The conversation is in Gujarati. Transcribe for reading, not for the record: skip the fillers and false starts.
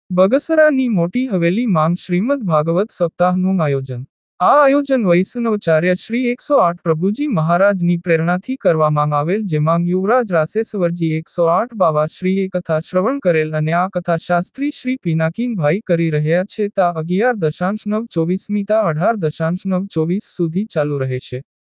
બગસરાની મોટી હવેલી માંગ શ્રીમદ ભાગવત સપ્તાહનું આયોજન। આ આયોજન વૈષ્ણવાચાર્ય શ્રી 108 પ્રભુજી મહારાજની પ્રેરણાથી કરવામાં આવેલ, જેમાં યુવરાજ રાસેશ્વરજી 108 બાવા શ્રીએ કથા શ્રવણ કરેલ અને આ કથા શાસ્ત્રી શ્રી પિનાકીનભાઈ કરી રહ્યા છે। તા 11.924 મી તા 18.924 સુધી ચાલુ રહેશે।